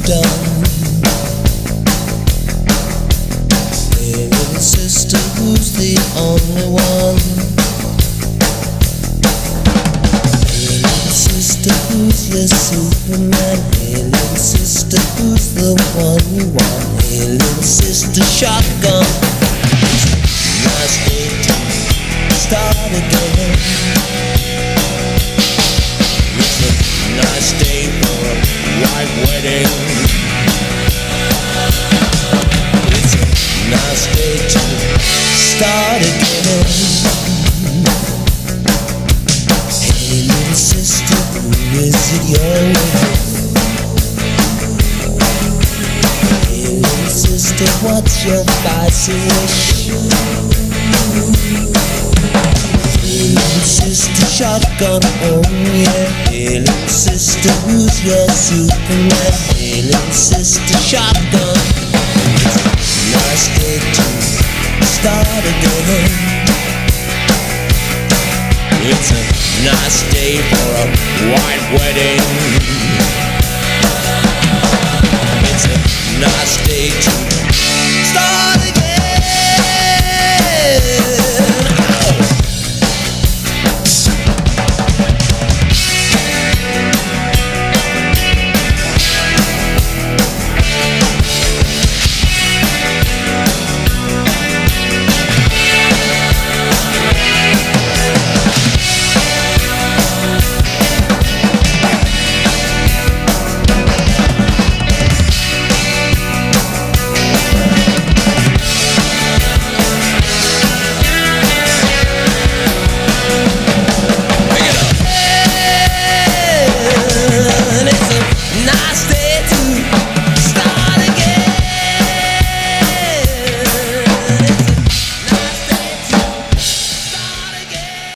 done. Hey little sister, who's the only one? Hey little sister, who's your Superman? Hey little sister, who's the one you want? Hey little sister, shotgun. Nice day to start again. It's a nice day for a white wedding. It's a nice day to start again. Hey little sister, who is it you're with? Hey little sister, what's your spicy wish? Hey little sister, shotgun, oh yeah. Hey little sister, who's your Superman? Hey little sister, shotgun. It's a nice day to start again. It's a nice day for a white wedding.